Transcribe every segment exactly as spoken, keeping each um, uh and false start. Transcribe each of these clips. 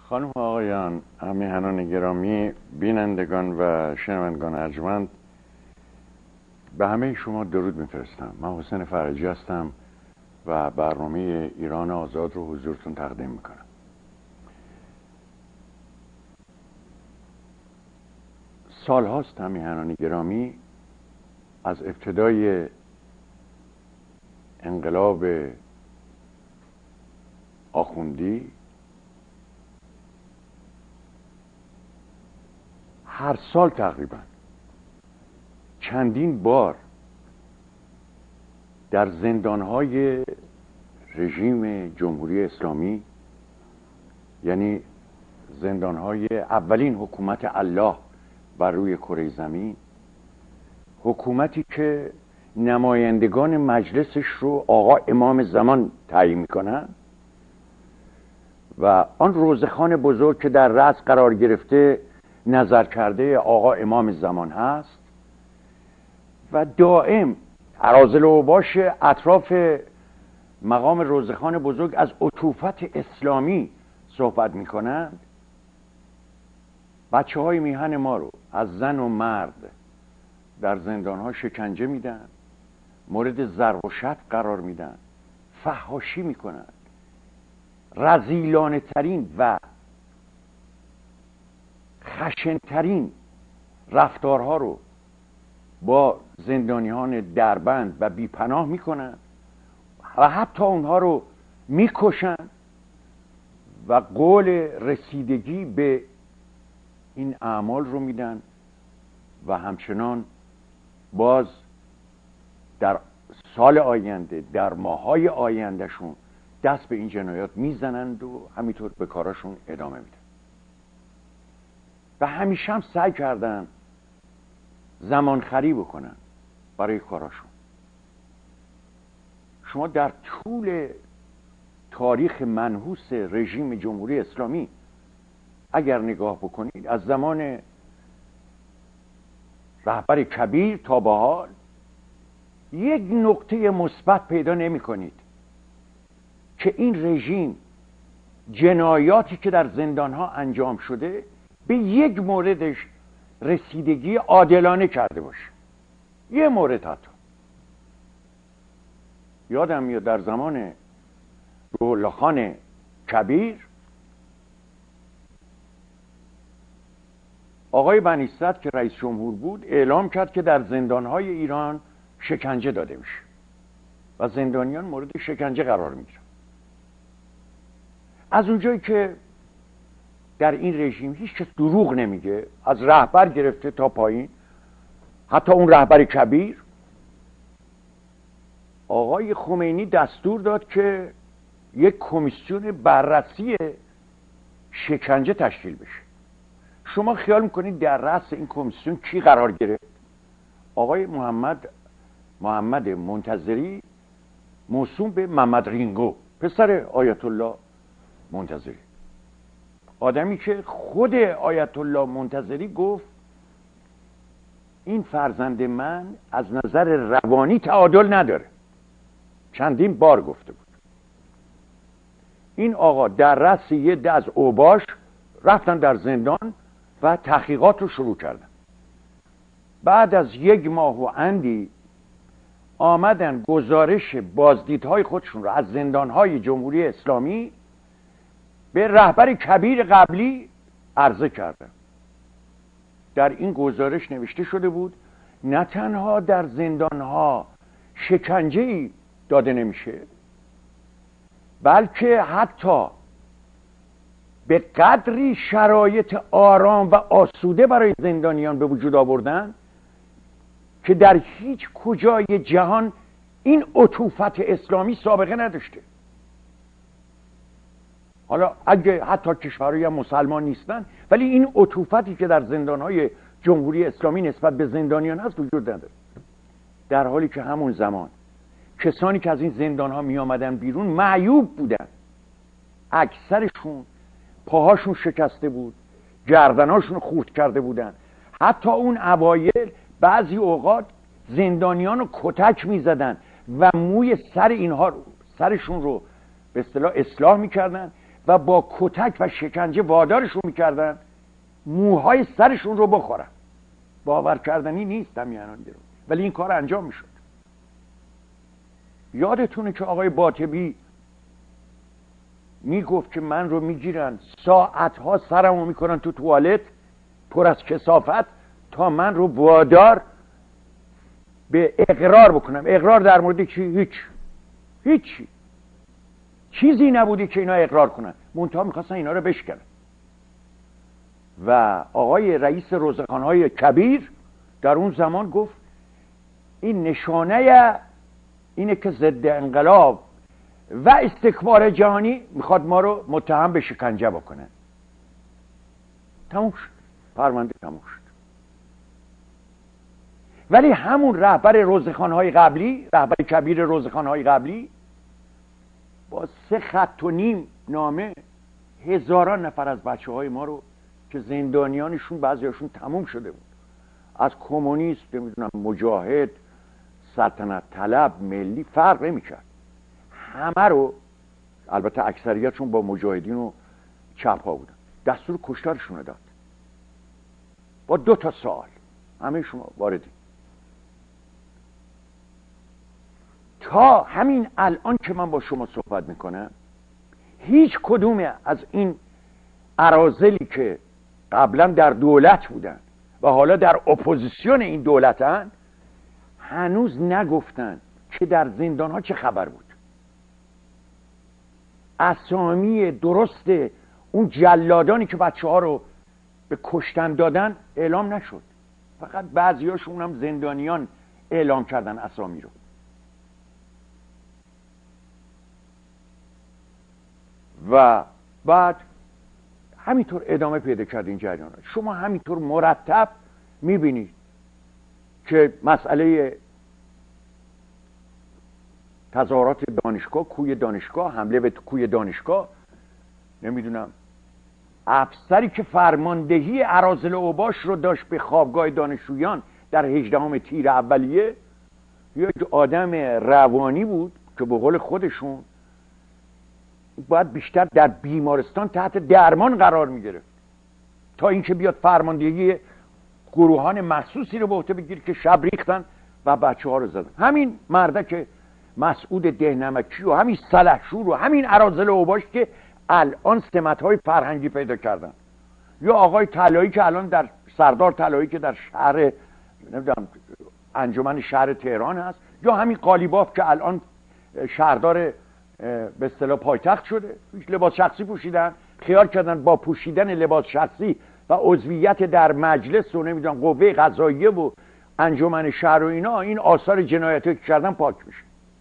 خانم و آقایان، همیهنان گرامی، بینندگان و شنوندگان ارجمند، به همه شما درود میفرستم. من حسین فرجی هستم و برنامه ایران آزاد رو حضورتون تقدیم میکنم. سال هاست همیهنان گرامی از ابتدای انقلاب آخوندی هر سال تقریبا چندین بار در زندانهای رژیم جمهوری اسلامی، یعنی زندانهای اولین حکومت الله بر روی کره زمین، حکومتی که نمایندگان مجلسش رو آقا امام زمان تعیین میکنن و آن روزخان بزرگ که در رأس قرار گرفته نظر کرده آقا امام زمان هست و دائم اراذل و اوباش اطراف مقام روزخان بزرگ از عطوفت اسلامی صحبت میکنند. بچه های میهن ما رو از زن و مرد در زندان ها شکنجه میدن، مورد ضرب و شتم قرار میدن، فحاشی میکنن، رذیلانه ترین و خشنترین رفتارها رو با زندانیان دربند و بیپناه میکنن و حتی اونها رو میکشن و قول رسیدگی به این اعمال رو میدن و همچنان باز در سال آینده، در ماهای آیندهشون دست به این جنایات میزنند و همینطور به کاراشون ادامه میدن. و همیشه هم سعی کردن زمانخری بکنن برای کاراشون. شما در طول تاریخ منحوس رژیم جمهوری اسلامی اگر نگاه بکنید، از زمان رهبر کبیر تا به حال یک نقطه مثبت پیدا نمی کنید که این رژیم جنایاتی که در زندانها انجام شده به یک موردش رسیدگی عادلانه کرده باشه. یه مورد حتی یادم میاد در زمان روح خان کبیر آقای بنی صدر که رئیس جمهور بود اعلام کرد که در زندانهای ایران شکنجه داده میشه و زندانیان مورد شکنجه قرار میگیرن. از اونجایی که در این رژیم هیچ کس دروغ نمیگه، از رهبر گرفته تا پایین، حتی اون رهبر کبیر، آقای خمینی دستور داد که یک کمیسیون بررسی شکنجه تشکیل بشه. شما خیال میکنید در رأس این کمیسیون کی قرار گرفت؟ آقای محمد محمد منتظری، موسوم به محمد رینگو، پسر آیت الله منتظری، آدمی که خود آیت الله منتظری گفت این فرزند من از نظر روانی تعادل نداره. چندین بار گفته بود. این آقا در رأس یه عده از اوباش رفتن در زندان و تحقیقات رو شروع کردن. بعد از یک ماه و اندی آمدن گزارش بازدیدهای خودشون رو از زندانهای جمهوری اسلامی به رهبر کبیر قبلی عرضه کردن. در این گزارش نوشته شده بود نه تنها در زندانها شکنجه‌ای داده نمیشه، بلکه حتی به قدری شرایط آرام و آسوده برای زندانیان به وجود آوردن که در هیچ کجای جهان این عطوفت اسلامی سابقه نداشته. حالا اگه حتی کشورهایی هم مسلمان نیستن، ولی این عطوفتی که در زندانهای جمهوری اسلامی نسبت به زندانیان هست وجود نداره. در حالی که همون زمان کسانی که از این زندانها می آمدن بیرون معیوب بودن، اکثرشون پاهاشون شکسته بود، گردناشون خورد کرده بودن. حتی اون اوایل بعضی اوقات زندانیان رو کتک می زدن و موی سر اینها رو، سرشون رو به اصطلاح اصلاح میکردن و با کتک و شکنجه وادارشون میکردن موهای سرشون رو بخورن. باور کردنی نیست همین الان درو، ولی این کار انجام میشد. یادتونه که آقای باطبی میگفت که من رو میگیرن ساعتها سرمو میکنن تو توالت پر از کثافت تا من رو وادار به اقرار بکنم. اقرار در مورد چی؟ هیچ هیچی چیزی نبودی که اینا اقرار کنن، منتها میخواستن اینا رو بشکنن. و آقای رئیس روزخانه‌های کبیر در اون زمان گفت این نشانه اینه که ضد انقلاب و استکبار جهانی میخواد ما رو متهم به شکنجه بکنه. تموم شد، پرونده تموم شد. ولی همون رهبر روزخانه‌های قبلی، رهبر کبیر روزخانه‌های قبلی، با سه خط و نیم نامه هزاران نفر از بچه های ما رو که زندانیانشون بعضیاشون تموم شده بود، از کمونیست نمیدونم مجاهد سلطنت طلب ملی فرق نمی‌کرد، همه رو، البته اکثریتشون با مجاهدین و چپ ها بودن، دستور کشتارشون داد با دو تا سوال. همه شما واردی. تا همین الان که من با شما صحبت میکنم هیچ کدوم از این اراذلی که قبلا در دولت بودن و حالا در اپوزیسیون این دولتن هنوز نگفتن که در زندان ها چه خبر بود. اسامی درست اون جلادانی که بچه ها رو به کشتن دادن اعلام نشد، فقط بعضی هاشون هم زندانیان اعلام کردن اسامی رو. و بعد همینطور ادامه پیدا کرد این جریان. شما همینطور مرتب میبینید که مسئله تظاهرات دانشگاه، کوی دانشگاه، حمله به کوی دانشگاه، نمیدونم افسری که فرماندهی اراذل اوباش رو داشت به خوابگاه دانشجویان در هجدهم تیر اولیه، یک آدم روانی بود که به قول خودشون باید بیشتر در بیمارستان تحت درمان قرار میگرفت تا اینکه بیاد فرماندهی گروهان مخصوصی رو به عهده بگیره که شب ریختن و بچه ها رو زدن. همین مردک مسعود دهنمکی و همین سلحشور و همین اراذل اوباش که الان سمت‌های فرهنگی پیدا کردن، یا آقای طلایی که الان در سردار طلایی که در شهر نمیدونم انجمن شهر تهران هست، یا همین قالیباف که الان شهردار به اصطلاح پایتخت شده، لباس شخصی پوشیدن، خیال کردن با پوشیدن لباس شخصی و عضویت در مجلس و نمیدونم قوه قضاییه و انجمن شهر و اینا این آثار جنایتی که کردن پاک میشه.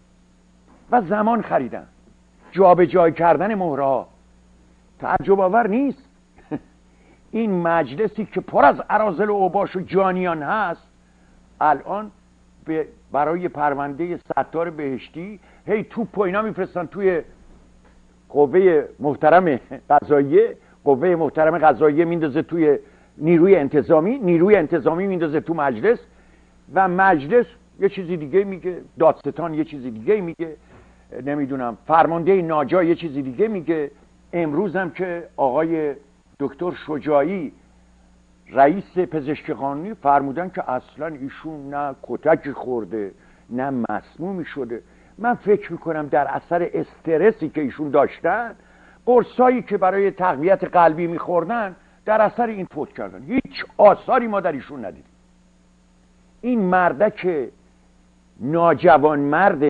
و زمان خریدن، جابجایی کردن مهرها. تعجب آور نیست این مجلسی که پر از اراذل و اوباش و جانیان هست الان به برای پرونده ستار بهشتی هی توپ و اینا میفرستن توی قوه محترم قضاییه، قوه محترم قضاییه میندازه توی نیروی انتظامی، نیروی انتظامی میندازه تو مجلس و مجلس یه چیزی دیگه میگه، دادستان یه چیزی دیگه میگه، نمیدونم فرمانده ناجا یه چیزی دیگه میگه. امروز هم که آقای دکتر شجاعی رئیس پزشک قانونی فرمودن که اصلا ایشون نه کتک خورده نه مسمومی شده. من فکر میکنم در اثر استرسی که ایشون داشتن، قرصایی که برای تقویت قلبی میخوردن، در اثر این فوت کردن. هیچ آثاری ما در ایشون ندیدیم. این مردک ناجوان مرد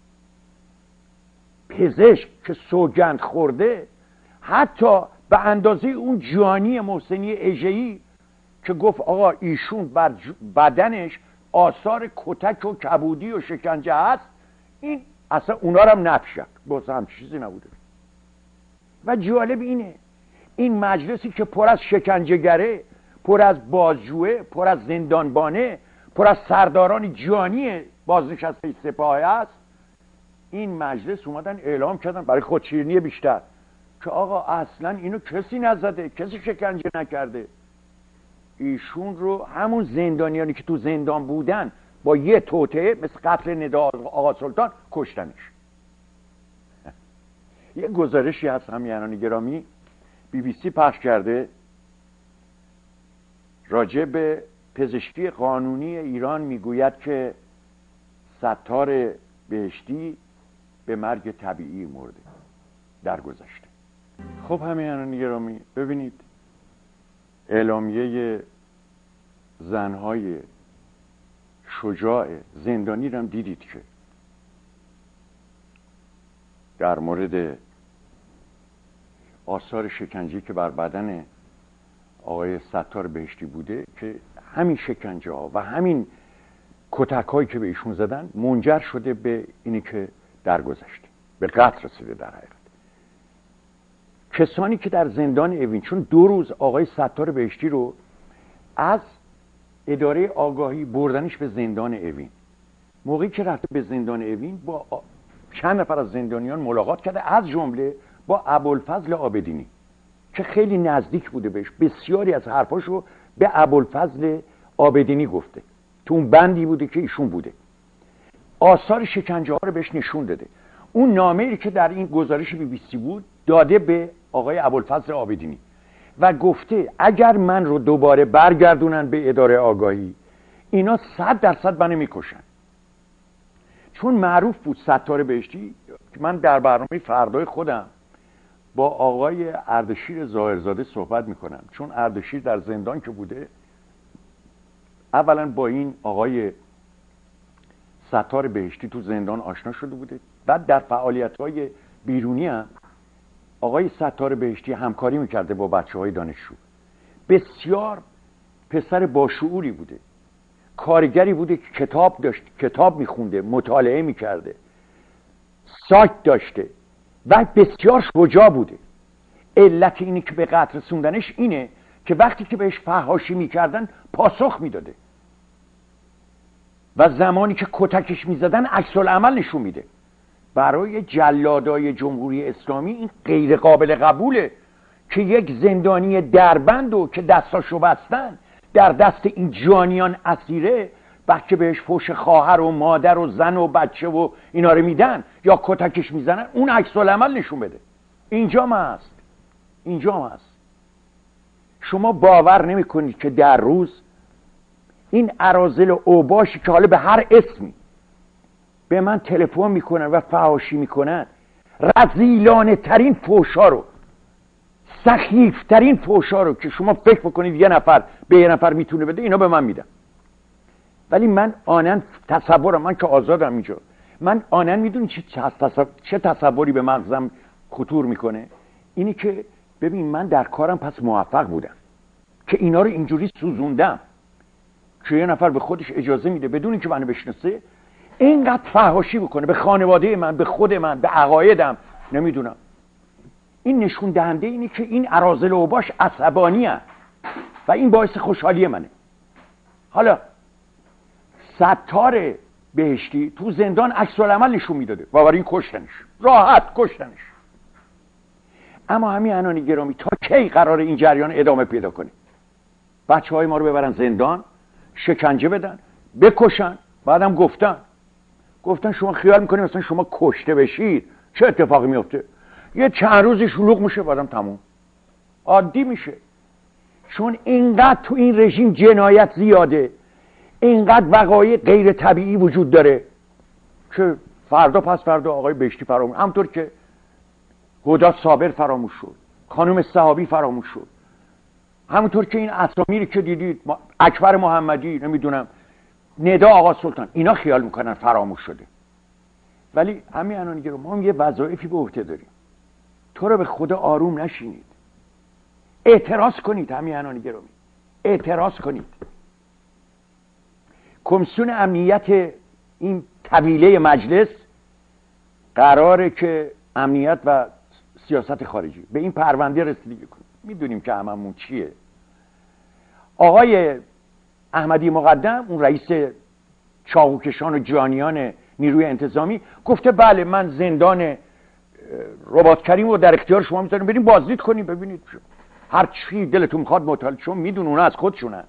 پزشک که سوگند خورده، حتی به اندازه اون جانی محسنی اژه‌ای که گفت آقا ایشون بر بدنش آثار کتک و کبودی و شکنجه هست، این اصلا اونا رو هم نفشد، باز هم چیزی نبوده. و جالب اینه این مجلسی که پر از شکنجهگره، پر از بازجوه، پر از زندانبانه، پر از سرداران جانی بازنشسته سپاه است، این مجلس اومدن اعلام کردن برای خودشیرینی بیشتر که آقا اصلا اینو کسی نزده، کسی شکنجه نکرده. ایشون رو همون زندانیانی که تو زندان بودن با یه توطئه مثل قتل ندا آقا سلطان کشتنش. یه گزارشی هست همیهنان گرامی بی بی سی پخش کرده راجع به پزشکی قانونی ایران، میگوید که ستار بهشتی به مرگ طبیعی مرده در گذشته. خب همیهنان گرامی ببینید، اعلامیه زنهای شجاع زندانی رو هم دیدید که در مورد آثار شکنجه که بر بدن آقای ستار بهشتی بوده که همین شکنجه ها و همین کتک هایی که به ایشون زدن منجر شده به اینی که درگذشته به قتل رسیده. در حقیقت کسانی که در زندان اوین، چون دو روز آقای ستار بهشتی رو از اداره آگاهی بردنش به زندان اوین، موقعی که رفته به زندان اوین با چند نفر از زندانیان ملاقات کرده، از جمله با ابوالفضل عابدینی که خیلی نزدیک بوده بهش، بسیاری از حرفاشو به ابوالفضل عابدینی گفته، تو اون بندی بوده که ایشون بوده، آثار شکنجه ها رو بهش نشون داده. اون نامه‌ای که در این گزارش بی بی سی بود داده به آقای ابوالفضل عابدینی و گفته اگر من رو دوباره برگردونن به اداره آگاهی، اینا صد درصد منو میکشن. چون معروف بود ستار بهشتی که من در برنامه فردای خودم با آقای اردشیر ظاهرزاده صحبت میکنم، چون اردشیر در زندان که بوده اولا با این آقای ستار بهشتی تو زندان آشنا شده بوده، بعد در فعالیت‌های بیرونی هم آقای ستار بهشتی همکاری میکرده با بچه‌های دانشجو. بسیار پسر باشعوری بوده، کارگری بوده که کتاب داشت، کتاب میخونده، مطالعه میکرده، سایت داشته و بسیار شجاع بوده. علت اینی که به قتل رسوندنش اینه که وقتی که بهش فحاشی میکردن پاسخ میداده و زمانی که کتکش میزدن عکس العمل نشون میده. برای جلادای جمهوری اسلامی این غیر قابل قبوله که یک زندانی دربندو که دستاشو بستن در دست این جانیان اسیره، بچه بهش فوش خواهر و مادر و زن و بچه و اینا رو میدن یا کتکش میزنن، اون عکس العمل نشون بده. اینجا ما هست، اینجا ما هست. شما باور نمی کنید که در روز این اراذل و اوباشی که حالا به هر اسمی به من تلفن میکنن و فحاشی میکنن، رذیلانه ترین فوشا رو، سخیف ترین فوشا رو که شما فکر بکنید یه نفر به یه نفر میتونه بده، اینا به من میدن. ولی من آنن تصورم، من که آزادم اینجا، من آنن میدونی چه تصور، چه تصوری به مغزم خطور میکنه؟ اینی که ببین من در کارم پس موفق بودم که اینا رو اینجوری سوزوندم که یه نفر به خودش اجازه میده بدون اینکه منو بشناسه اینقدر فحاشی بکنه به خانواده من، به خود من، به عقایدم. نمیدونم، این نشون دهنده اینه که این اراذل و اوباش عصبانی هست و این باعث خوشحالی منه. حالا ستار بهشتی تو زندان عکس العمل نشون میداده و برای این کشتنش، راحت کشتنش. اما همیهنان گرامی تا کی قرار این جریان ادامه پیدا کنه؟ بچه های ما رو ببرن زندان، شکنجه بدن، بکشن، بعدم گفتن گفتن شما خیال میکنید مثلا شما کشته بشید چه اتفاقی میفته؟ یه چند روزی شلوغ میشه، بعدم تموم عادی میشه. چون اینقدر تو این رژیم جنایت زیاده، اینقدر وقایع غیر طبیعی وجود داره که فردا پس فردا آقای بهشتی فراموش، همطور که هدی صابر فراموش شد، خانم صحابی فراموش شد، همونطور که این اسامی که دیدید، اکبر محمدی، نمیدونم ندا آقا سلطان، اینا خیال میکنن فراموش شده. ولی همیهنان گرامی ما هم یه وظایفی به عهده داریم. تو رو به خدا آروم نشینید، اعتراض کنید. همیهنان گرامی اعتراض کنید. کمیسیون امنیت این طویله مجلس قراره که امنیت و سیاست خارجی به این پرونده رسیدگی کنه. میدونیم که هممون چیه. آقای احمدی مقدم، اون رئیس چاقوکشان و جانیان نیروی انتظامی، گفته بله من زندان رباط کریم رو در اختیار شما میذارم، بریم بازدید کنیم ببینید هر چی دلتون میخواد مطالعه، چون میدون اونا از خودشونن.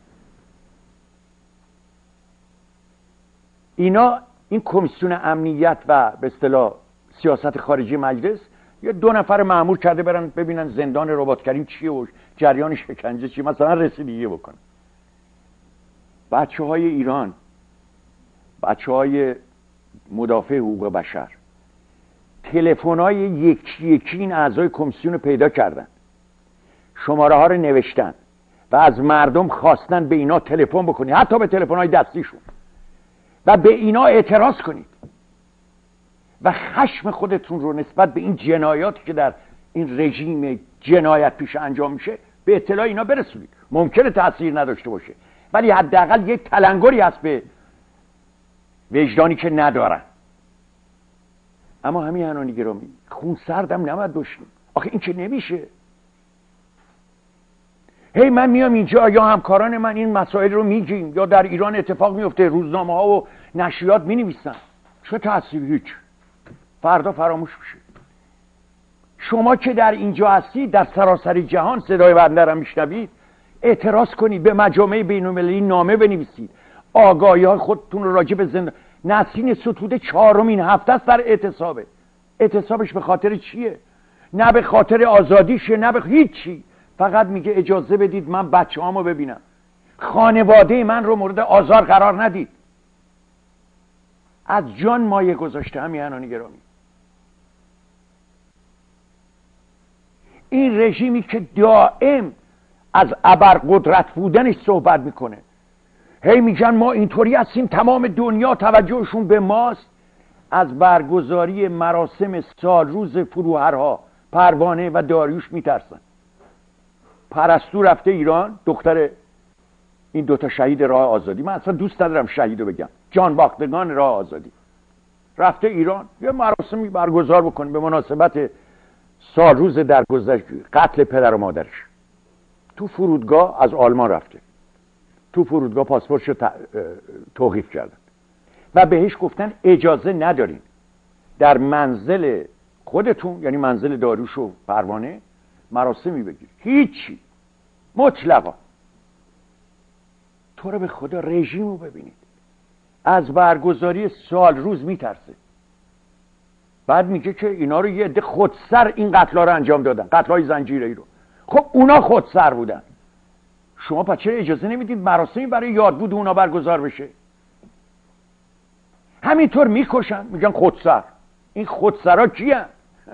اینا این کمیسیون امنیت و به اصطلاح سیاست خارجی مجلس یه دو نفر مأمور کرده برن ببینن زندان رباط کریم چیه و جریان شکنجه چیه، مثلا رسیدگی بکنن. بچه های ایران، بچه های مدافع حقوق بشر، تلفن های یکی یکی این اعضای کمیسیون پیدا کردن، شماره ها رو نوشتن و از مردم خواستن به اینا تلفن بکنید، حتی به تلفن های دستیشون، و به اینا اعتراض کنید و خشم خودتون رو نسبت به این جنایاتی که در این رژیم جنایت پیشه انجام میشه به اطلاع اینا برسونید. ممکنه تأثیر نداشته باشه، ولی حداقل یک تلنگری هست به وجدانی که ندارن. اما همین هنانی گرامی، خون سردم نباید باشیم. آخه این که نمیشه. هی من میام اینجا یا همکاران من این مسائل رو میگیم، یا در ایران اتفاق میفته، روزنامه ها و نشریات مینویسن، چه تأثیری؟ هیچ. فردا فراموش میشه. شما که در اینجا هستید، در سراسر جهان صدای بنده را میشنوید، اعتراض کنید، به مجامع بین‌المللی نامه بنویسید، آگاهی های خودتون رو راجع به زندان. نسرین ستوده چهارمین هفته است در اعتصابه. اعتصابش به خاطر چیه؟ نه به خاطر آزادیشه، نه به هیچی. فقط میگه اجازه بدید من بچه‌هامو ببینم، خانواده من رو مورد آزار قرار ندید. از جان مایه گذاشته. همیهنانی گرامی، این رژیمی که دائم از ابرقدرت بودنش صحبت میکنه، هی میگن ما اینطوری هستیم، تمام دنیا توجهشون به ماست، از برگزاری مراسم سال روز فروهرها پروانه و داریوش میترسن. پرستو رفته ایران، دختر این دوتا شهید راه آزادی، من اصلا دوست ندارم شهیدو بگم، جان باختگان راه آزادی، رفته ایران یه مراسمی برگزار بکنه به مناسبت سال روز درگذشت قتل پدر و مادرش. تو فرودگاه از آلمان رفته، تو فرودگاه پاسپورتشو توقیف کردن و بهش گفتن اجازه ندارین در منزل خودتون، یعنی منزل داریوش و پروانه، مراسمی بگیرید. هیچی، مطلقا. تو رو به خدا رژیم رو ببینید، از برگزاری سال روز میترسه. بعد میگه که اینا رو یه عده خودسر این قتل‌ها رو انجام دادن، قتل‌های زنجیره‌ای رو. خب اونا خودسر بودن، شما پس چرا اجازه نمیدید مراسمی برای یادبود اونا برگزار بشه؟ همینطور میکشن، میگن خودسر. این خودسرها کیان؟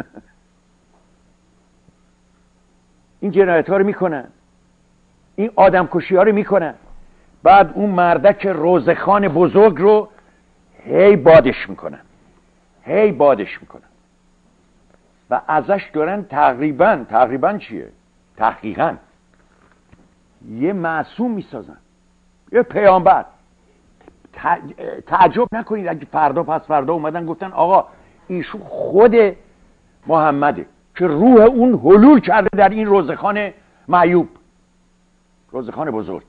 این جنایت ها رو میکنن، این آدم کشی ها رو میکنن. بعد اون مردک روزخان بزرگ رو هی بادش میکنن، هی بادش میکنن و ازش دارن تقریبا تقریبا چیه؟ تحقیقا یه معصوم میسازن، یه پیامبر. تعجب نکنید اگه فردا پس فردا اومدن گفتن آقا ایشون خود محمده که روح اون حلول کرده در این روزخان معیوب، روزخان بزرگ.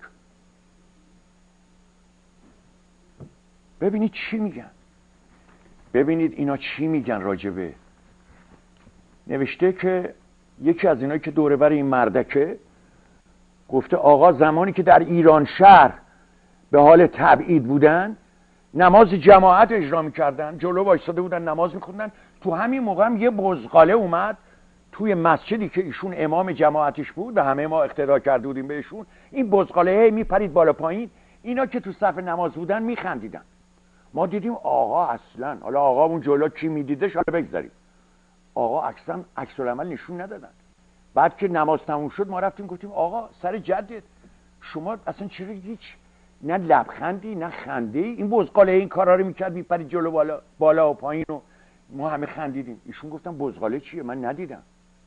ببینید چی میگن، ببینید اینا چی میگن راجبه. نوشته که یکی از اینایی که دوره بر این مردکه گفته آقا زمانی که در ایران شهر به حال تبعید بودن، نماز جماعت اجرا میکردن، جلو وایساده بودن نماز میخوندن. تو همین موقع هم یه بزغاله اومد توی مسجدی که ایشون امام جماعتش بود و همه ما اقتدا کرده بودیم بهشون. این بزغاله هی میپرید بالا پایین، اینا که تو صف نماز بودن میخندیدن. ما دیدیم آقا اصلا، حالا آقا اون جلو کی میدیدش حالا بگذاریم، آقا اصلا عکس العمل نشون ندادن. بعد که نماز تموم شد ما رفتیم گفتیم آقا سر جدت شما اصلا چرا هیچ نه لبخندی نه خنده ای؟ این بزغاله این کارا رو میکرد، میپرید جلو بالا بالا و پایین و ما همه خندیدیم. ایشون گفتن بزغاله چیه؟ من ندیدم.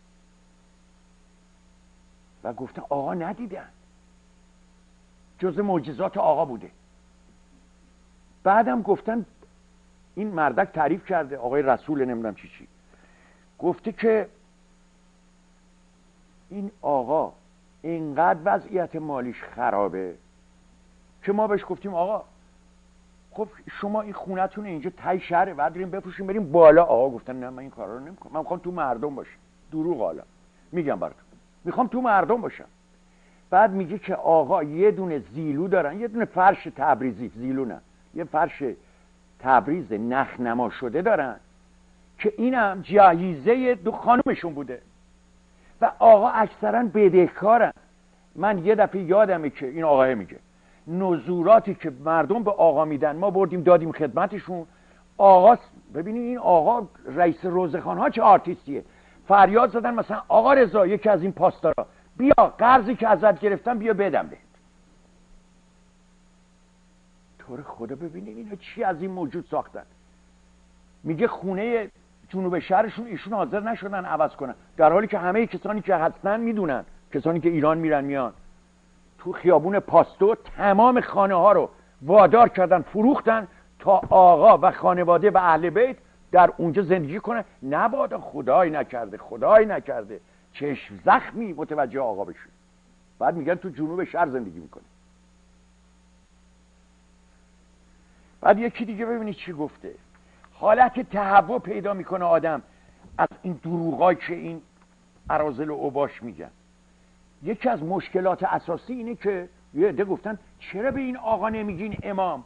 و گفتن آقا ندیدن، جز معجزات آقا بوده. بعدم گفتن این مردک تعریف کرده، آقای رسول نمیدونم چی چی، گفته که این آقا اینقدر وضعیت مالیش خرابه که ما بهش گفتیم آقا خب شما این خونتون اینجا تای شهره، بعد بریم بفروشیم بریم بالا. آقا گفتن نه من این کارا رو نمیکنم، من میخوام تو مردم باشم. دروغ، حالا میگم براتون میخوام تو مردم باشم. بعد میگه که آقا یه دونه زیلو دارن، یه دونه فرش تبریزی، زیلو نه، یه فرش تبریز نخنما شده دارن که اینم جهیزه دو خانومشون بوده و آقا اکثرا بدهکارن. من یه دفعه یادمه که این آقاه میگه نزوراتی که مردم به آقا میدن ما بردیم دادیم خدمتشون. آقا ببینید این آقا رئیس روزخان ها چه آرتیستیه، فریاد زدن مثلا آقا رضا یکی از این پاسدارا بیا قرضی که ازت گرفتم بیا بدم بهت. طور خدا ببینید اینا چی از این موجود ساختن. میگه خونه جنوب شهرشون ایشون حاضر نشدن عوض کنن، در حالی که همه کسانی که هستن میدونن، کسانی که ایران میرن میان تو خیابون پاستو تمام خانه ها رو وادار کردن فروختن تا آقا و خانواده و اهل بیت در اونجا زندگی کنن. نبادا خدای نکرده خدای نکرده چشم زخمی متوجه آقا بشه. بعد میگن تو جنوب شهر زندگی میکنه. بعد یکی دیگه ببینید چی گفته، حالت تهوع پیدا میکنه آدم از این دروغایی که این اراذل و اوباش میگن. یکی از مشکلات اساسی اینه که یه عده گفتن چرا به این آقا نمیگین امام؟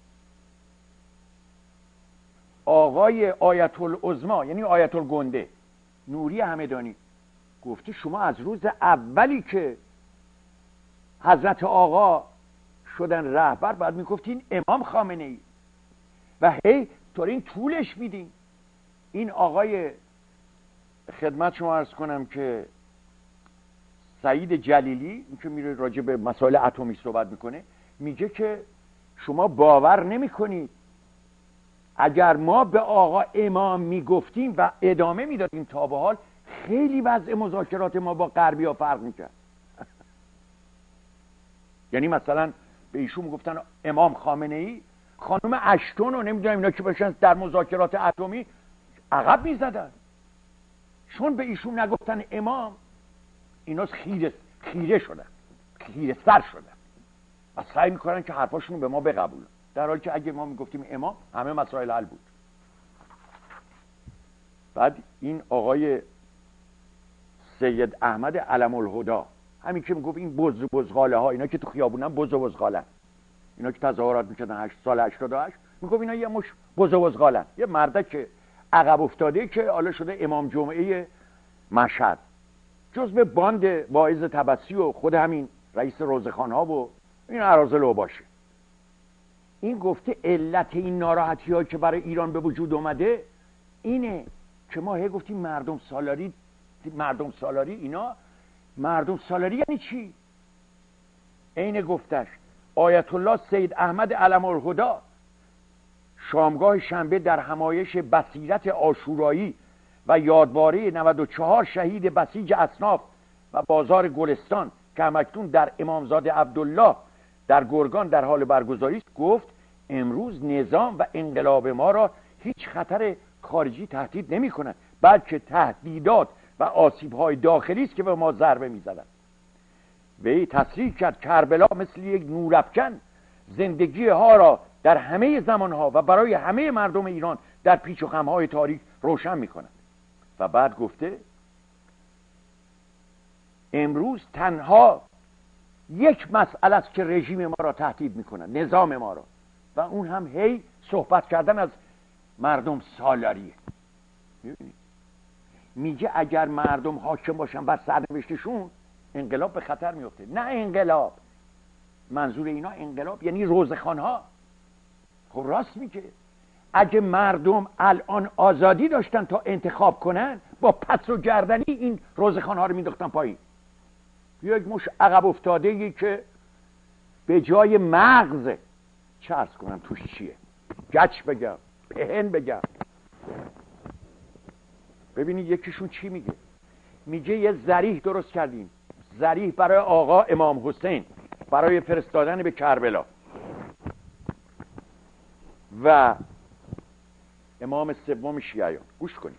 آقای آیت العظما یعنی آیت الگنده نوری همدانی گفته شما از روز اولی که حضرت آقا شدن رهبر بعد میگفتین امام خامنه ای و هی طور این طولش میدین. این آقای خدمت شما عرض کنم که سعید جلیلی این که میره راجع به مسائل اتمی صحبت میکنه میگه که شما باور نمیکنید اگر ما به آقا امام میگفتیم و ادامه میدادیم تا به حال خیلی وضع مذاکرات ما با غربی ها فرق میکرد. یعنی مثلا به ایشون میگفتن امام خامنه ای، خانم اشتون و نمیدونم اینا که باشن در مذاکرات اتمی عقب میزدن، چون به ایشون نگفتن امام اینا خیره خیره شدن خیره سر شدن و سعی میکنن که حرفاشون به ما بقبولن، در حالی که اگه ما میگفتیم امام همه مسائل حل بود. بعد این آقای سید احمد علم الهدا همین که میگفت این بز و بزغاله ها اینا که تو خیابونن بز و بزغاله، اینا که تظاهرات میکردن هشت سال هشتاد و هشت میگفت اینا یه مش بز و بزغاله، یه مرده که عقب افتاده که حالا شده امام جمعه مشهد، جزء باند واعظ تبسی و خود همین رئیس روزخان ها و این اراذل و باشه. این گفته علت این ناراحتی ها که برای ایران به وجود اومده اینه که ما هی گفتیم مردم سالاری مردم سالاری اینا مردم سالاری یعنی چی؟ عین گفتش آیت الله سید احمد علم الهدا شامگاه شنبه در همایش بصیرت عاشورایی و یادواره نود و چهار شهید بسیج اصناف و بازار گلستان که همکنون در امامزاده عبدالله در گرگان در حال برگزاری است گفت امروز نظام و انقلاب ما را هیچ خطر خارجی تهدید نمی کند، بلکه تهدیدات و آسیب‌های داخلی است که به ما ضربه می‌زنند. وی تصریح کرد کربلا مثل یک نورافکن زندگی ها را در همه زمانها و برای همه مردم ایران در پیچ و خم‌های تاریخ روشن می‌کند. و بعد گفته امروز تنها یک مسئله است که رژیم ما را تهدید می‌کند، نظام ما را، و اون هم هی صحبت کردن از مردم سالاریه. می‌بینید میگه اگر مردم حاکم باشن بر سرنوشتشون انقلاب به خطر میفته. نه انقلاب، منظور اینا انقلاب یعنی روزخان‌ها. خب راست میگه، اگه مردم الان آزادی داشتن تا انتخاب کنن با پس و گردنی این روزخان‌ها رو مینداختن پایین. یک مش عقب افتاده‌ای که به جای مغز چه عرض کنم توش چیه، گچ بگم پهن بگم. ببینید یکیشون چی میگه، میگه یه ذریح درست کردیم، ذریح برای آقا امام حسین برای فرستادن به کربلا و امام سوم شیعیان. گوش کنید،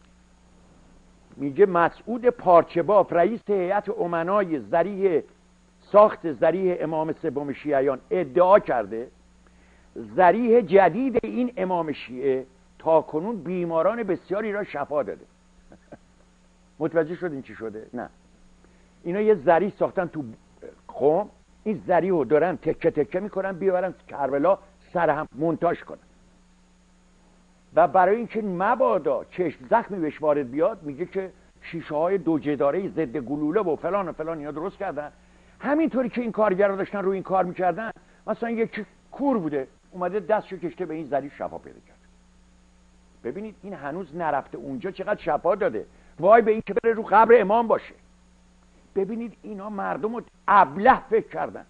میگه مسعود پارچه‌باف رئیس هیئت امنای ذریح ساخت ذریح امام سوم شیعیان ادعا کرده ذریح جدید این امام شیعه تا کنون بیماران بسیاری را شفا داده. متوجه شدین چی شده؟ نه، اینا یه ذریح ساختن تو قم، این ذریح رو دارن تکه تکه میکنن بیارن کربلا سر هم مونتاژ کنن. و برای اینکه مبادا چشم زخمی بهش وارد بیاد میگه که شیشه های دو جداره ضد گلوله و فلان و فلان اینا درست کردن. همینطوری که این کارگرا داشتن روی این کار میکردن، مثلا یک کور بوده اومده دستشو کشته به این ظریف شفا پیدا کرد. ببینید این هنوز نرفته اونجا چقدر شفا داده، وای به این که بره رو قبر امام باشه. ببینید اینا مردم رو ابله فکر کردن،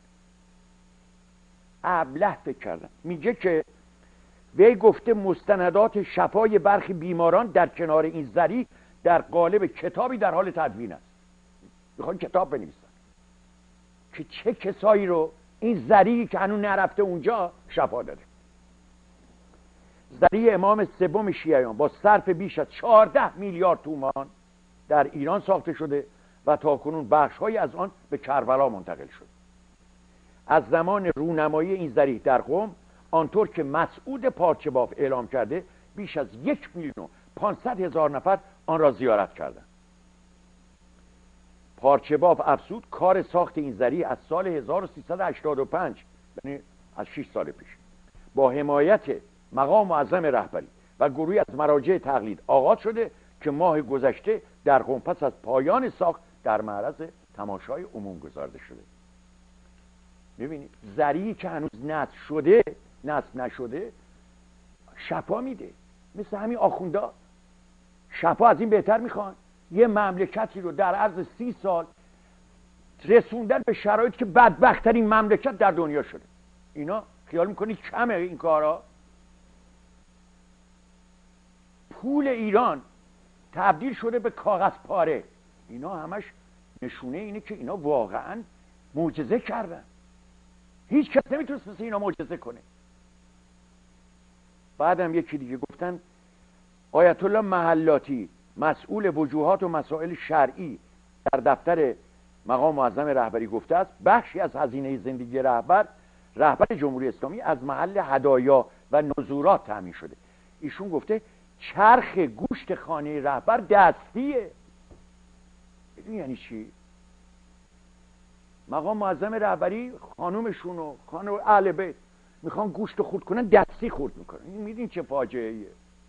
ابله فکر کردن. میگه که وی گفته مستندات شفای برخی بیماران در کنار این ظریف در قالب کتابی در حال تدوین است. میخوان کتاب بنویسن که چه کسایی رو این ظریفی که هنوز نرفته اونجا شفا داده. ظریف امام سوم شیعیان با صرف بیش از چهارده میلیارد تومان در ایران ساخته شده و تاکنون بخش‌هایی از آن به کربلا منتقل شد. از زمان رونمایی این ظریف در قم، آنطور که مسعود پارچه‌باف اعلام کرده، بیش از یک میلیون و پانصد هزار نفر آن را زیارت کردند. پارچه‌باف افزود کار ساخت این ظریف از سال هزار و سیصد و هشتاد و پنج، یعنی از شش سال پیش، با حمایت مقام معظم رهبری و گروهی از مراجع تقلید آغاز شده که ماه گذشته در قم پس از پایان ساخت در معرض تماشای عموم گذارده شده. میبینید ظریفی که هنوز نصب شده نصب نشده شفا میده. مثل همین آخوندا شفا از این بهتر میخوان. یه مملکتی رو در عرض سی سال رسوندن به شرایطی که بدبخت‌ترین مملکت در دنیا شده. اینا خیال میکنید کمه این کارا؟ پول ایران تبدیل شده به کاغذ پاره. اینا همش نشونه اینه که اینا واقعا معجزه کردن. هیچ کس نمیتونست مثل اینا معجزه کنه. بعدم یکی دیگه گفتن آیت الله محلاتی مسئول وجوهات و مسائل شرعی در دفتر مقام معظم رهبری گفته است بخشی از هزینه زندگی رهبر رهبر جمهوری اسلامی از محل هدایا و نزورات تامین شده. ایشون گفته چرخ گوشت خانه رهبر دستیه. این یعنی چی؟ مقام معظم رهبری خانومشون و خانم اهل بیت میخوان گوشت خورد کنن، دستی خورد میکنن. این میدین چه فاجعه ایه.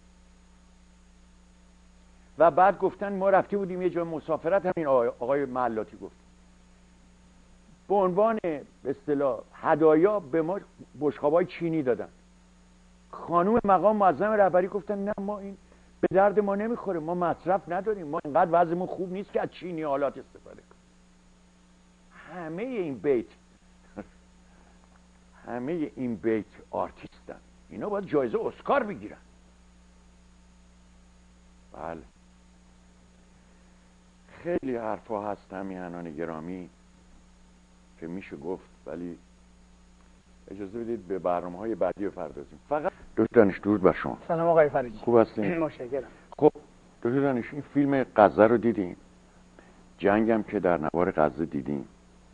و بعد گفتن ما رفته بودیم یه جای مسافرت، همین آقای, آقای محلاتی گفت به عنوان به اصطلاح هدایا به ما بشقابای چینی دادن. خانوم مقام معظم رهبری گفتن نه ما این به درد ما نمیخوره، ما مصرف نداریم، ما اینقدر وضعمون خوب نیست که از چینی آلات استفاده کنیم. همه این بیت همه این بیت آرتیستن. اینا باید جایزه اسکار بگیرن. بله خیلی حرفا هست همیهنان گرامی که میشه گفت، ولی اجازه بدید به برنامه‌های بعدی بپردازیم. فقط دکتر دانش درود بر شما. سلام آقای فرجی. خوب هستین؟ متشکرم. خب دکتر دانش این فیلم غزه رو دیدین؟ جنگم که در نوار غزه دیدین.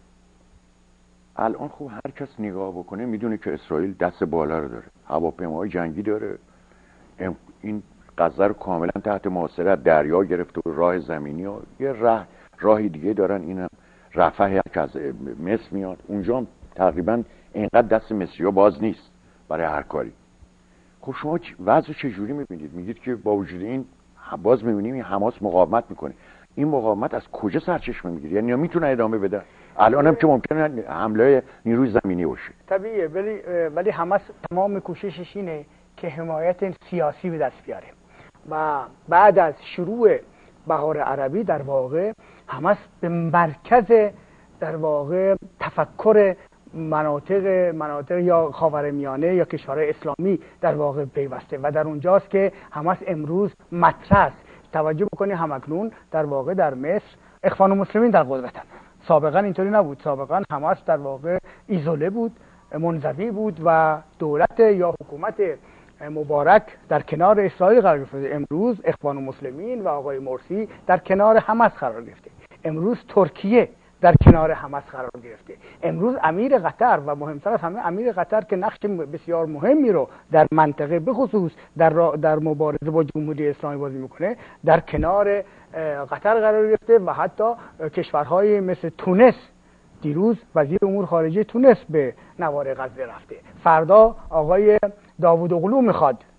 الان خوب هر کس نگاه بکنه میدونه که اسرائیل دست بالا رو داره، هواپیماهای جنگی داره، این غزه رو کاملا تحت محاصره دریا گرفته و راه زمینی و یه راه راهی دیگه دارن، اینم رفح که از مصر میاد. اونجا هم تقریبا اینقدر دست مصری‌ها باز نیست برای هر کاری. خب شما وضع چجوری میبینید؟ میگید که با وجود این باز میبینیم این حماس مقاومت میکنه. این مقاومت از کجا سرچشمه میگیره؟ یعنی میتونه ادامه بده؟ الان هم که ممکنه حمله نیروی زمینی باشه. طبیعیه، ولی ولی حماس تمام کوششش اینه که حمایت سیاسی به دست بیاره و بعد از شروع بهار عربی در واقع حماس به مرکز در واقع تفکر مناطق مناطق یا خاورمیانه یا کشورهای اسلامی در واقع پیوسته و در اونجاست که حماس امروز مطرح است. توجه بکنید همکنون در واقع در مصر اخوان المسلمین در قدرتن. سابقا اینطوری نبود. سابقا حماس در واقع ایزوله بود، منزوی بود و دولت یا حکومت مبارک در کنار اسرائیل قرار گرفته. امروز اخوان المسلمین و آقای مرسی در کنار حماس قرار گرفته. امروز ترکیه در کنار حماس قرار گرفته. امروز امیر قطر و مهمتر از همه امیر قطر که نقش بسیار مهمی رو در منطقه به خصوص در در مبارزه با جمهوری اسلامی بازی میکنه در کنار قطر قرار گرفته و حتی کشورهای مثل تونس، دیروز وزیر امور خارجه تونس به نوار غزه رفته. فردا آقای داوود اغلو میخواد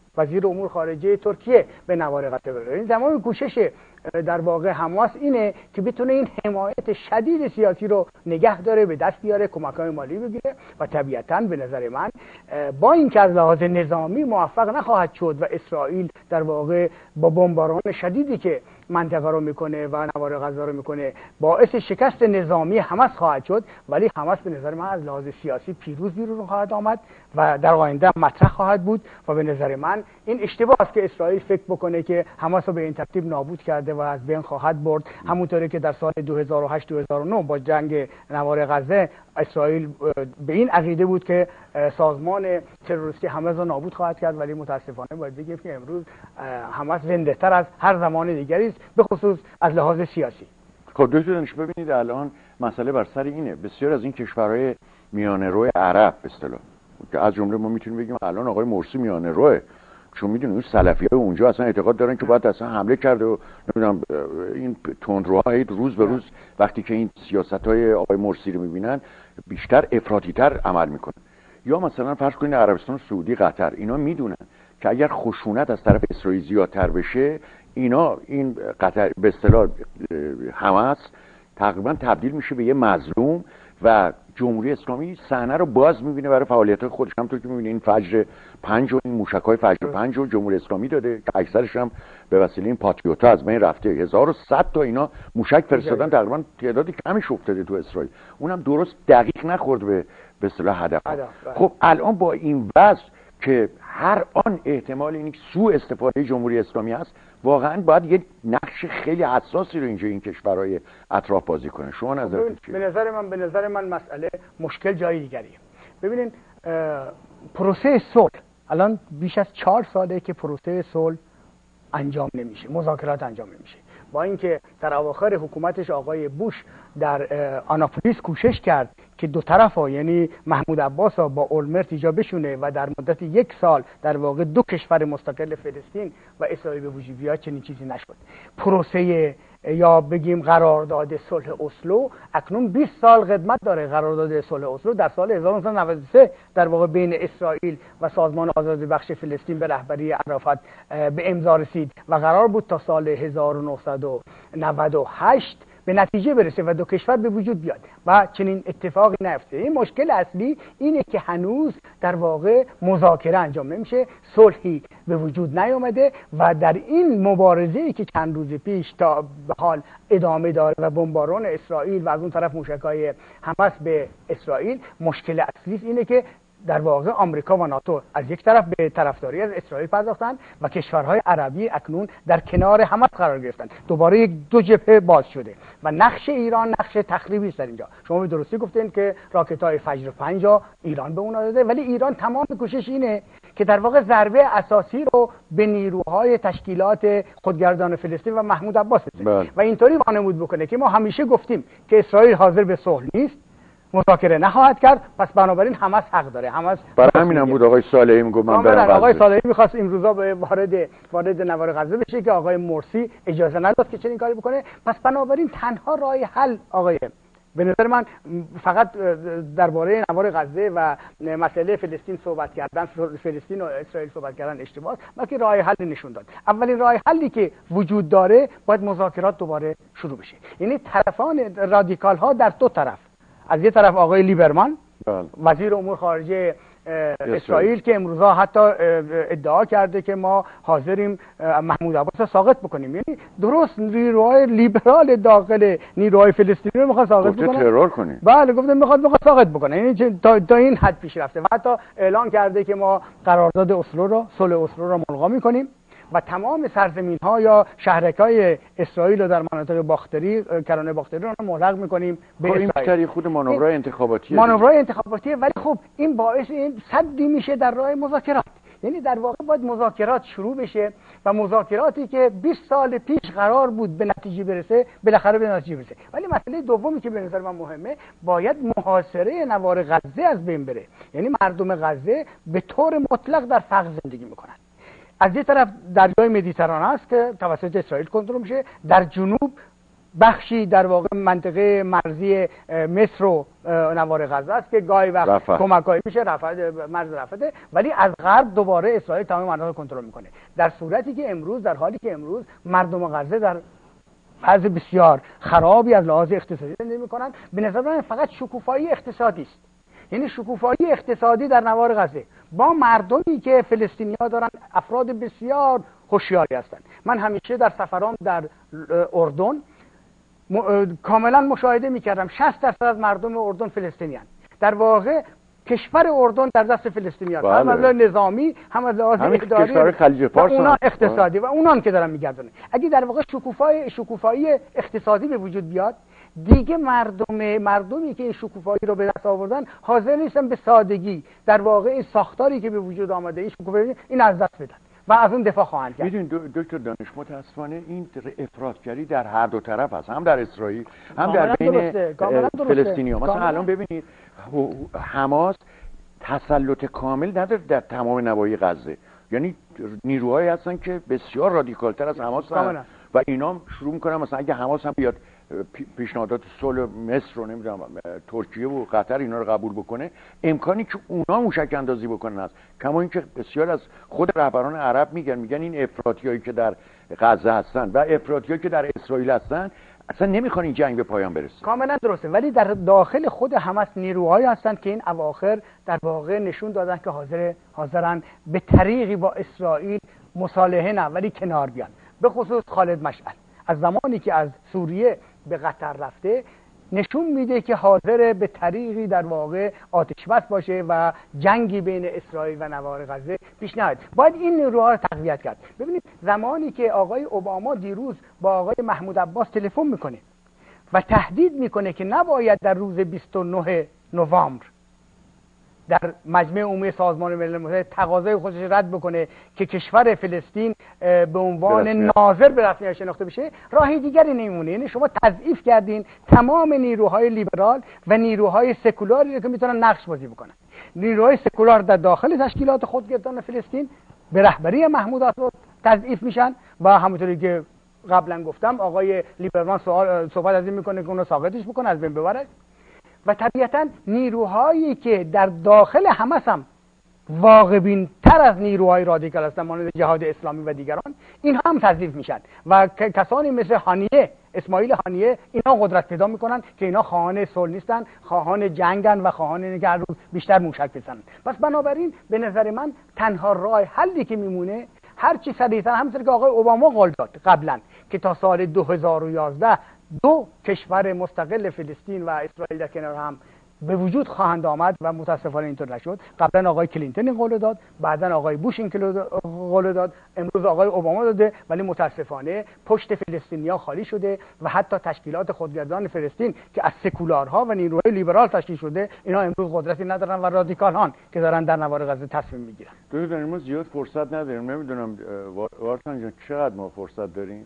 وزیر امور خارجه ترکیه به نوار غزه برسه. این تمام کوشش در واقع حماس اینه که بتونه این حمایت شدید سیاسی رو نگه داره، به دست بیاره، کمک‌های مالی بگیره و طبیعتاً به نظر من با اینکه از لحاظ نظامی موفق نخواهد شد و اسرائیل در واقع با بمباران شدیدی که منطقه رو میکنه و نوار غزه رو میکنه باعث شکست نظامی حماس خواهد شد، ولی حماس به نظر من از لحاظ سیاسی پیروز بیرون خواهد آمد و در آینده مطرح خواهد بود و به نظر من این اشتباه است که اسرائیل فکر بکنه که حماس رو به این ترتیب نابود کرده و از بین خواهد برد. همونطوری که در سال دو هزار و هشت دو هزار و نه با جنگ نوار غزه اسرائیل به این عقیده بود که سازمان تروریستی حماس رو نابود خواهد کرد، ولی متاسفانه باید بگیم که امروز حماس زنده تر از هر زمان دیگری است، به خصوص از لحاظ سیاسی. خب دکتر دانش ببینید الان مسئله بر سر اینه، بسیار از این کشورهای میانه رو عرب به اصطلاح که از جمله ما میتونیم بگیم الان آقای مرسی میانه روه، چون میدونید اون سلفی‌ها اونجا اصلا اعتقاد دارن که باید اصلا حمله کرده و نمیدونم این تندروها روز به روز وقتی که این سیاست‌های آقای مرسی رو میبینن بیشتر افراطی‌تر عمل میکنن. یا مثلا فرض کنید عربستان سعودی، قطر، اینا میدونن که اگر خشونت از طرف اسرائیل زیادتر بشه اینا این قطر به اصطلاح حماس تقریبا تبدیل میشه به یه مظلوم و جمهوری اسلامی صحنه رو باز میبینه برای فعالیت‌های خودش. همونطور که میبینید این فجر پنج و این موشک‌های فجر پنج و جمهوری اسلامی داده که اکثرش هم به وسیله این پاتریوتا از بین رفته. هزار و صد تا اینا موشک فرستادن، تقریبا تعدادی کمیش افتاده تو اسرائیل، اونم درست دقیق نخورد به به اصطلاح هدف. خب الان با این وضع که هر آن احتمال این سوء استفاده جمهوری اسلامی هست، واقعا باید یه نقش خیلی حساسی رو اینجا این کشورهای اطراف بازی کنه. شما نظرتون چیه؟ به نظر من به نظر من مسئله مشکل جای دیگریه. ببینین پروسه صلح الان بیش از چهار ساله که پروسه صلح انجام نمیشه، مذاکرات انجام نمیشه، با اینکه در اواخر حکومتش آقای بوش در آناپولیس کوشش کرد که دو طرفا یعنی محمود عباس ها با اولمرت ایجا بشونه و در مدت یک سال در واقع دو کشور مستقل فلسطین و اسرائیل به وجود بیاد، چنین چیزی نشد. پروسه یا بگیم قرارداد صلح اسلو اکنون بیست سال قدمت داره. قرارداد صلح اسلو در سال هزار و نهصد و نود و سه در واقع بین اسرائیل و سازمان آزادی بخش فلسطین به رهبری عرفات به امضا رسید و قرار بود تا سال هزار و نهصد و نود و هشت به نتیجه برسه و دو کشور به وجود بیاد و چنین اتفاقی نیفته. این مشکل اصلی اینه که هنوز در واقع مذاکره انجام نمیشه، صلحی به وجود نیامده و در این مبارزه‌ای که چند روز پیش تا به حال ادامه داره و بمباران اسرائیل و از اون طرف موشک‌های حماس به اسرائیل، مشکل اصلی اینه که در واقع آمریکا و ناتو از یک طرف به طرفداری از اسرائیل پرداختن و کشورهای عربی اکنون در کنار حماس قرار گرفتن. دوباره یک دو جبهه باز شده و نقش ایران نقش تخریبی است در اینجا. شما به درستی گفتین که راکت‌های فجر پنج ایران به اون داده، ولی ایران تمام کوشش اینه که در واقع ضربه اساسی رو به نیروهای تشکیلات خودگردان فلسطین و محمود عباس بزنه و اینطوری وانمود بکنه که ما همیشه گفتیم که اسرائیل حاضر به صلح نیست، مذاکره نخواهد کرد، پس بنابراین حماس حق داره. حماس برای همینم بود آقای صالحی میگفت من برم غزه. آقای صالحی میخواست امروزا به وارد وارد نوار غزه بشه که آقای مرسی اجازه نداد که چنین کاری بکنه. پس بنابراین تنها راه حل آقای به نظر من فقط درباره نوار غزه و مسئله فلسطین صحبت کردن، فلسطین و اسرائیل صحبت کردن اشتباهه، بلکه راه حل نشون داد. اولین راه حلی که وجود داره باید مذاکرات دوباره شروع بشه. یعنی طرفان رادیکال ها در دو طرف، از یه طرف آقای لیبرمان وزیر امور خارجه اسرائیل که امروزها حتی ادعا کرده که ما حاضریم محمود عباس رو ساقط بکنیم، یعنی درست نیروهای لیبرال داخل نیروهای فلسطینی رو میخواد ساقط بکنه، ترور کنه. بله گفتم میخواد میخواد ساقط بکنه، یعنی تا, تا این حد پیش رفته و حتی اعلان کرده که ما قرارداد اسلو رو صلح اسلو رو ملغا میکنیم و تمام سرزمین ها یا شهرک‌های اسرائیل رو در مناطق باختری کرانه باختری رو ملحق می‌کنیم به این اسرائیل. خود مانورهای انتخاباتیه مانورهای انتخاباتیه ولی خب این باعث این صدی میشه در راه مذاکرات. یعنی در واقع باید مذاکرات شروع بشه و مذاکراتی که بیست سال پیش قرار بود به نتیجه برسه بالاخره به نتیجه برسه. ولی مسئله دومی که به نظر من مهمه، باید محاصره نوار غزه از بین بره. یعنی مردم غزه به طور مطلق در فقر زندگی میکنن. از یه طرف دریای مدیترانه است که توسط اسرائیل کنترل میشه، در جنوب بخشی در واقع منطقه مرزی مصر و نوار غزه است که گاهی وقت کمک‌هایی میشه رفع مرز رفعه، ولی از غرب دوباره اسرائیل تمام مناطق رو کنترل میکنه، در صورتی که امروز در حالی که امروز مردم غزه در وضع بسیار خرابی از لحاظ اقتصادی زندگی میکنن. به نظر من فقط شکوفایی اقتصادی است، یعنی شکوفایی اقتصادی در نوار غزه با مردمی که فلسطینی‌ها دارن افراد بسیار هوشیاری هستند. من همیشه در سفرام در اردن م... کاملا مشاهده میکردم شصت درصد از مردم اردن فلسطینیان. در واقع کشور اردن در دست فلسطینیان، هم از لحاظ نظامی هم از لحاظ اداری خلیج فارس و اونا اقتصادی و اونان که دارن میگردونه. اگه در واقع شکوفای شکوفایی اقتصادی به وجود بیاد، دیگه مردم مردمی که این شکوفایی رو به دست آوردن حاضر نیستن به سادگی در واقع این ساختاری که به وجود آمده این شکوفایی این از دست بدن و از اون دفاع خواهند کرد. میدونید دکتر دانش متاسفانه این افراطگری در هر دو طرف هست، هم در اسرائیل هم در بین فلسطینی‌ها. مثلا الان ببینید حماس تسلط کامل نداره در تمام نواحی غزه، یعنی نیروهایی هستن که بسیار رادیکالتر از حماس هستن و اینا شروع میکنن مثلا اگه حماس هم بیاد پیشنهادات صلح مصر رو نمیدونم ترکیه و قطر اینا رو قبول بکنه، امکانی که اونا موشک اندازی بکنن است. کما اینکه بسیار از خود رهبران عرب میگن میگن این افراطیایی که در غزه هستن و افراطیایی که در اسرائیل هستن اصلا نمیخوان این جنگ به پایان برسه. کاملا درسته، ولی در داخل خود حماس نیروهایی هستند که این اواخر در واقع نشون دادن که حاضر حاضرن به طریقی با اسرائیل مصالحه نه ولی کنار بیان. به خصوص خالد مشعل از زمانی که از سوریه به قطر رفته نشون میده که حاضر به طریقی در واقع آتش بس باشه و جنگی بین اسرائیل و نوار غزه پیش نیاد. باید این نیروها رو تقویت کرد. ببینید زمانی که آقای اوباما دیروز با آقای محمود عباس تلفن میکنه و تهدید میکنه که نباید در روز بیست و نه نوامبر در مجمع عمومی سازمان ملل متحد تقاضای خودش رد بکنه که کشور فلسطین به عنوان ناظر به رسمیت شناخته بشه، راهی دیگری نمیمونه. یعنی شما تضعیف کردین تمام نیروهای لیبرال و نیروهای سکولاری که میتونن نقش بازی بکنن. نیروهای سکولار در داخل تشکیلات خودگردان فلسطین به رهبری محمود عباس تضعیف میشن و همونطوری که قبلا گفتم آقای لیبرمان سوال صحبت از این میکنه که اونو ساقطش بکنه، از بین ببره. و طبیعتا نیروهایی که در داخل حماس هم واقع‌بین تر از نیروهای رادیکال هستن مانند جهاد اسلامی و دیگران، اینها هم تضعیف میشن و کسانی مثل هانیه اسماعیل هانیه اینا قدرت پیدا میکنن که اینا خواهان صلح نیستن، خواهان جنگن و خواهان اینکه هر روز بیشتر موشک بزنن. پس بنابراین به نظر من تنها راه حلی که میمونه هر چی سریعتر، همونطور که آقای اوباما قول داد قبلا که تا سال دو هزار و یازده دو کشور مستقل فلسطین و اسرائیل در کنار هم به وجود خواهند آمد و متاسفانه اینطور نشد. قبلا آقای کلینتون این قول داد، بعدا آقای بوش این قول داد، امروز آقای اوباما داده، ولی متاسفانه پشت فلسطینیا خالی شده و حتی تشکیلات خودگردان فلسطین که از سکولارها و نیروهای لیبرال تشکیل شده اینا امروز قدرتی ندارن و رادیکالان که دارن در نوار غزه تصمیم میگیرن. دو امروز زیاد فرصت نداریم، نمیدونم وارتان جان چقدر ما فرصت داریم؟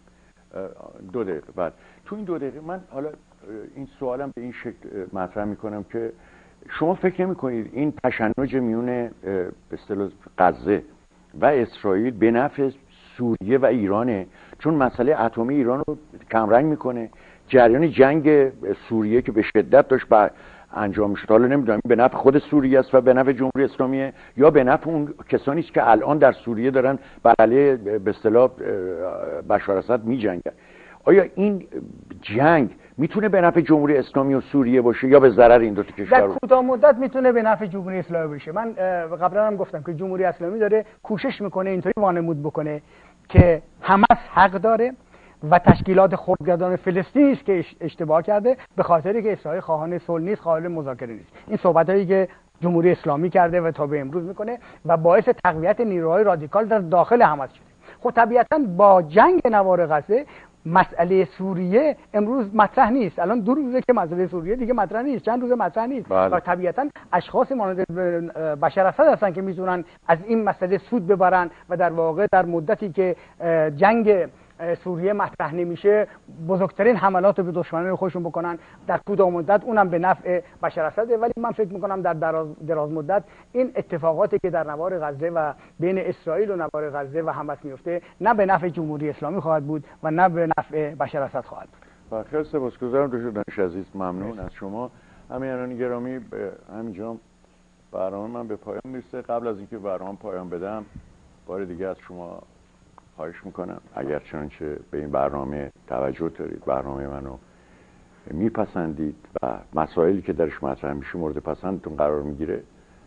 دو دقیقه. بعد تو این دو دقیقه من حالا این سوالم به این شکل مطرح میکنم که شما فکر نمیکنید این تشنج میون به اصطلاح غزه و اسرائیل به نفع سوریه و ایرانه؟ چون مسئله اتمی ایران رو کمرنگ میکنه، جریان جنگ سوریه که به شدت داشت با انجام میشد، حالا نمیدونم به نفع خود سوریه است و به نفع جمهوری اسلامی یا به نفع اون کسانی است که الان در سوریه دارن بر علیه به اصطلاح بشار اسد میجنگن. آیا این جنگ میتونه به نفع جمهوری اسلامی و سوریه باشه یا به ضرر این دو تا کشور؟ در کوتاه مدت میتونه به نفع جمهوری اسلامی باشه. من قبلا هم گفتم که جمهوری اسلامی داره کوشش میکنه اینطوری وانمود بکنه که حماس حق داره و تشکیلات خودگردان فلسطین است که اشتباه کرده، به خاطری که اسرائیل خواهان صلح نیست، خواهان مذاکره نیست. این صحبتایی که جمهوری اسلامی کرده و تا به امروز میکنه و باعث تقویت نیروهای رادیکال در داخل حماس شده. خب طبیعتا با جنگ نوار غزه مسئله سوریه امروز مطرح نیست. الان دو روزه که مسئله سوریه دیگه مطرح نیست، چند روز مطرح نیست. بله. و طبیعتا اشخاصی مانند بشار اسد هستن که میتونن از این مسئله سود ببرن و در واقع در مدتی که جنگ سوریه مطرح نمیشه بزرگترین حملات رو به دشمنان خودشون بکنن در کوتاه مدت، اونم به نفع بشار اسد. ولی من فکر میکنم در دراز, دراز مدت این اتفاقاتی که در نوار غزه و بین اسرائیل و نوار غزه و حماس میفته نه به نفع جمهوری اسلامی خواهد بود و نه به نفع بشار اسد خواهد بود. و خیلی سپاسگزارم دکتر دانش عزیز، ممنون از شما. همین گرامی به همینجا برنامه من به پایان میرسه. قبل از اینکه برنامه پایان بدم بار دیگه از شما خواهش میکنم اگر چنانچه به این برنامه توجه دارید، برنامه منو میپسندید و مسائلی که درش مطرح میشه مورد پسندتون قرار میگیره،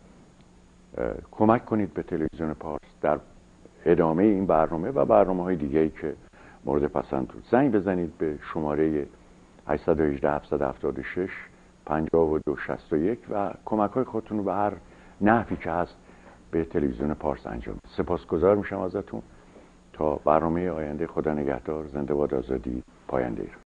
کمک کنید به تلویزیون پارس در ادامه این برنامه و برنامه‌های دیگه‌ای که مورد پسندتون. زنگ بزنید به شماره هشت یک هشت هفت هفت شش پنجاه و دو شصت و یک و کمک‌های خودتون رو به هر نحوی که هست به تلویزیون پارس انجام بدید. سپاسگزار میشم ازتون. تا برنامه آینده، خدا نگهدار. زنده باد آزادی. پاینده ایران.